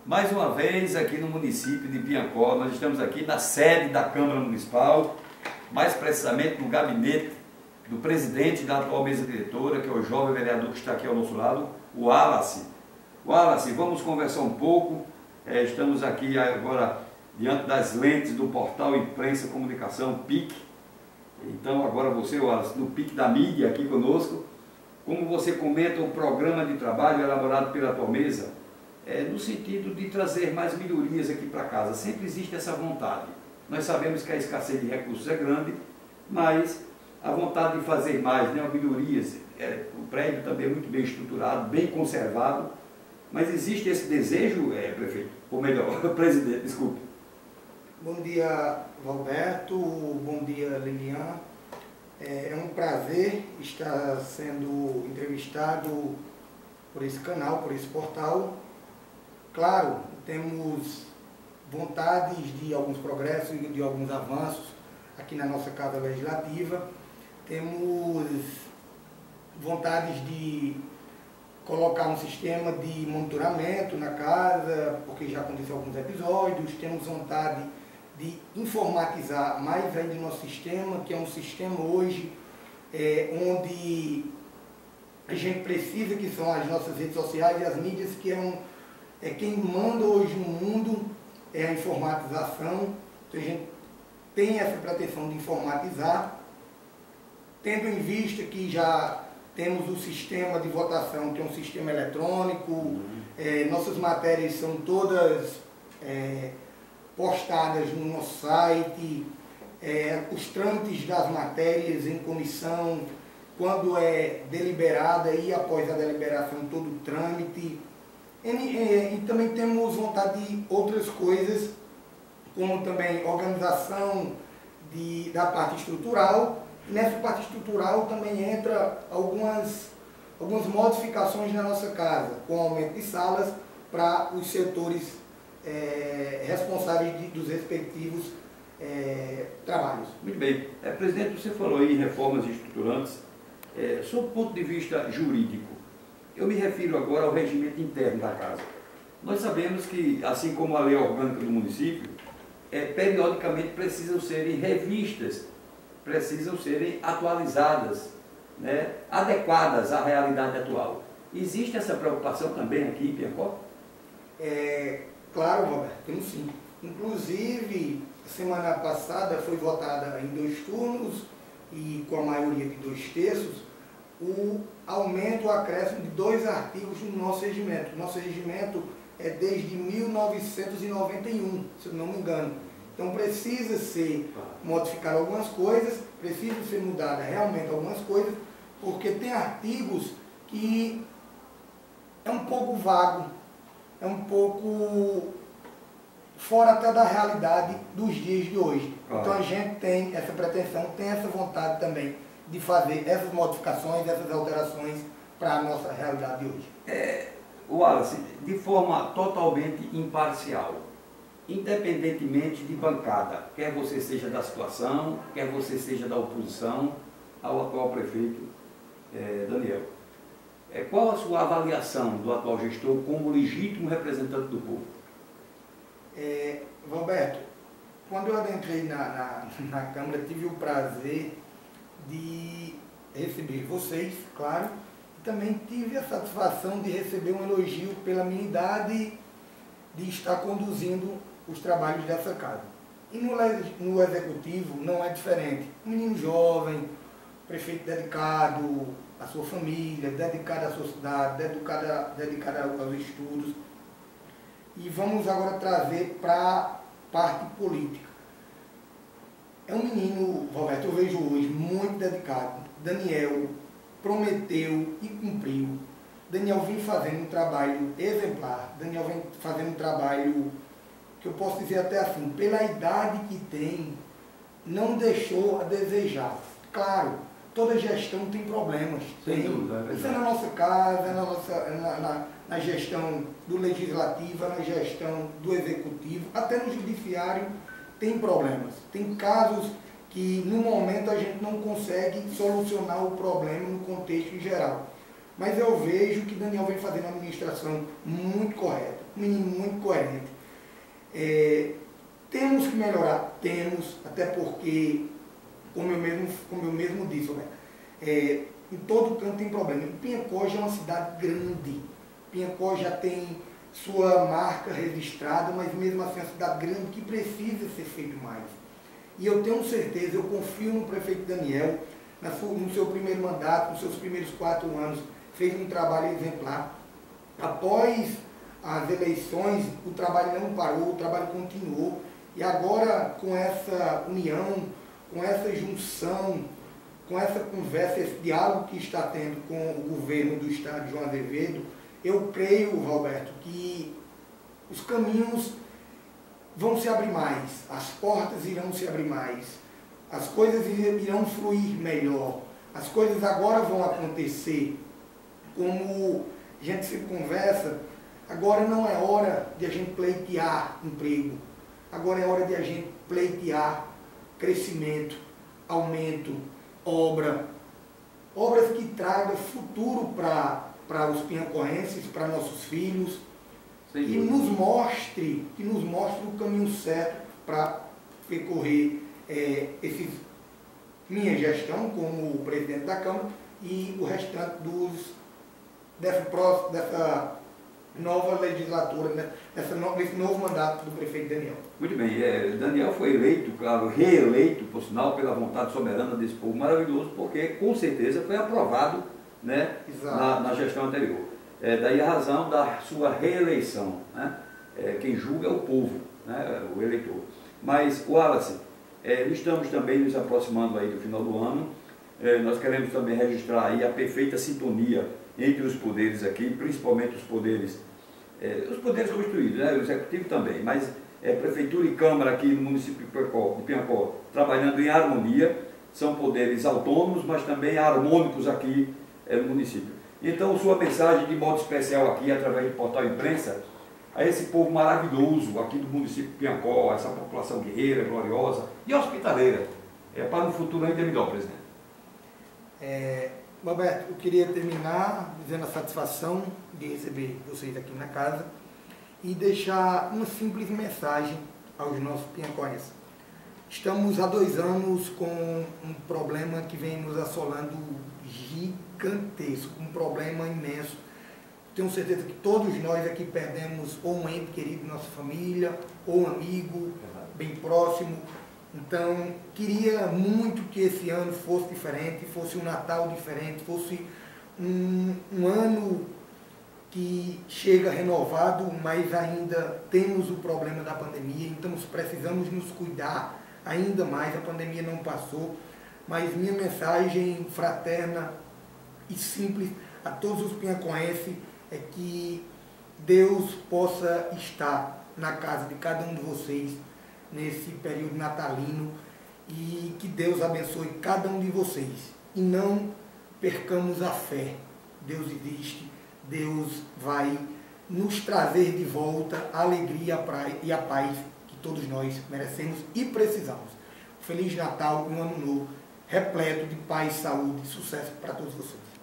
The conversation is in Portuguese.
Mais uma vez aqui no município de Piancó, nós estamos aqui na sede da Câmara Municipal, mais precisamente no gabinete do presidente da atual mesa diretora, que é o jovem vereador que está aqui ao nosso lado, o Wallace. Wallace, vamos conversar um pouco. Estamos aqui agora diante das lentes do portal Imprensa Comunicação PIC. Então agora você, Wallace, no PIC da mídia aqui conosco. Como você comenta o programa de trabalho elaborado pela atual mesa, no sentido de trazer mais melhorias aqui para casa. Sempre existe essa vontade. Nós sabemos que a escassez de recursos é grande, mas a vontade de fazer mais, né, melhorias. O prédio também é muito bem estruturado, bem conservado, mas existe esse desejo, prefeito, ou melhor, presidente, desculpe. Bom dia, Valberto, bom dia, Lilian. É um prazer estar sendo entrevistado por esse canal, por esse portal. Claro, temos vontades de alguns progressos e de alguns avanços aqui na nossa Casa Legislativa. Temos vontades de colocar um sistema de monitoramento na casa, porque já aconteceu alguns episódios. Temos vontade de informatizar mais ainda o nosso sistema, que é um sistema hoje onde a gente precisa, que são as nossas redes sociais e as mídias, que quem manda hoje no mundo é a informatização. Então a gente tem essa pretensão de informatizar, tendo em vista que já temos o sistema de votação, que é um sistema eletrônico. Nossas matérias são todas postadas no nosso site, os trâmites das matérias em comissão, quando é deliberada e após a deliberação todo o trâmite. E também temos vontade de outras coisas, como também organização da parte estrutural. E nessa parte estrutural também entra algumas modificações na nossa casa, com aumento de salas para os setores responsáveis dos respectivos trabalhos. Muito bem. Presidente, você falou aí em reformas estruturantes. Sob o ponto de vista jurídico, eu me refiro agora ao regimento interno da casa. Nós sabemos que, assim como a lei orgânica do município, periodicamente precisam serem revistas, precisam serem atualizadas, né, adequadas à realidade atual. Existe essa preocupação também aqui em Piancó? Claro, Roberto, temos sim. Inclusive, semana passada foi votada em 2 turnos e com a maioria de 2/3 o aumento, o acréscimo de 2 artigos no nosso regimento. Nosso regimento é desde 1991, se eu não me engano. Então precisa ser modificar algumas coisas, precisa ser mudada realmente algumas coisas, porque tem artigos que é um pouco vago, é um pouco fora até da realidade dos dias de hoje. Então a gente tem essa pretensão, tem essa vontade também de fazer essas modificações, essas alterações para a nossa realidade de hoje. Wallace, de forma totalmente imparcial, independentemente de bancada, quer você seja da situação, quer você seja da oposição ao atual prefeito Daniel, qual a sua avaliação do atual gestor como legítimo representante do povo? Roberto, quando eu adentrei na Câmara, tive o prazer de receber vocês, claro, e também tive a satisfação de receber um elogio pela minha idade de estar conduzindo os trabalhos dessa casa. E no Executivo não é diferente. Um menino jovem, prefeito dedicado à sua família, dedicado à sua cidade, dedicado aos estudos. E vamos agora trazer para a parte política. É um menino, Roberto, eu vejo hoje, muito dedicado. Daniel prometeu e cumpriu. Daniel vem fazendo um trabalho exemplar. Daniel vem fazendo um trabalho que eu posso dizer até assim, pela idade que tem, não deixou a desejar. Claro, toda gestão tem problemas. Sem dúvida, isso é na nossa casa, na gestão do legislativo, na gestão do executivo, até no judiciário tem problemas. Tem casos que no momento a gente não consegue solucionar o problema no contexto geral. Mas eu vejo que Daniel vem fazendo uma administração muito correta. um menino muito coerente. Temos que melhorar, temos, até porque, como eu mesmo disse, né, em todo canto tem problema. Piancó já é uma cidade grande, Piancó já tem sua marca registrada, mas mesmo assim é uma cidade grande que precisa ser feito mais. E eu tenho certeza, eu confio no prefeito Daniel, no seu primeiro mandato, nos seus primeiros 4 anos, fez um trabalho exemplar. Após as eleições, o trabalho não parou, o trabalho continuou. E agora, com essa união, com essa junção, com essa conversa, esse diálogo que está tendo com o governo do estado de João Azevedo, eu creio, Roberto, que os caminhos vão se abrir mais, as portas irão se abrir mais, as coisas irão fluir melhor, as coisas agora vão acontecer. Como a gente se conversa, agora não é hora de a gente pleitear emprego, agora é hora de a gente pleitear crescimento, aumento, obras que tragam futuro para os piancoenses, para nossos filhos, que nos mostre o caminho certo para percorrer minha gestão como presidente da Câmara e o restante dessa nova legislatura, né? Desse novo mandato do prefeito Daniel. Muito bem, Daniel foi eleito, claro, reeleito, por sinal, pela vontade soberana desse povo maravilhoso, porque com certeza foi aprovado, né, na gestão anterior. Daí a razão da sua reeleição, né? Quem julga é o povo, né, o eleitor. Mas, Wallace, estamos também nos aproximando aí do final do ano, nós queremos também registrar aí a perfeita sintonia entre os poderes aqui, principalmente os poderes constituídos, né, o executivo também, mas prefeitura e câmara aqui no município de Piancó trabalhando em harmonia, são poderes autônomos, mas também harmônicos aqui no município. Então, sua mensagem de modo especial aqui, através do portal imprensa, a esse povo maravilhoso aqui do município de Piancó, essa população guerreira, gloriosa e hospitaleira, para um futuro ainda melhor, presidente. Roberto, eu queria terminar dizendo a satisfação de receber vocês aqui na casa e deixar uma simples mensagem aos nossos piancoenses. Estamos há 2 anos com um problema que vem nos assolando gigantesco, um problema imenso. Tenho certeza que todos nós aqui perdemos ou um ente querido de nossa família, ou um amigo bem próximo. Então, queria muito que esse ano fosse diferente, fosse um Natal diferente, fosse um ano que chega renovado, mas ainda temos o problema da pandemia, então precisamos nos cuidar ainda mais. A pandemia não passou, mas minha mensagem fraterna e simples a todos os piancoenses é que Deus possa estar na casa de cada um de vocês nesse período natalino e que Deus abençoe cada um de vocês. E não percamos a fé. Deus existe, Deus vai nos trazer de volta a alegria e a paz que todos nós merecemos e precisamos. Feliz Natal e um ano novo repleto de paz, saúde e sucesso para todos vocês.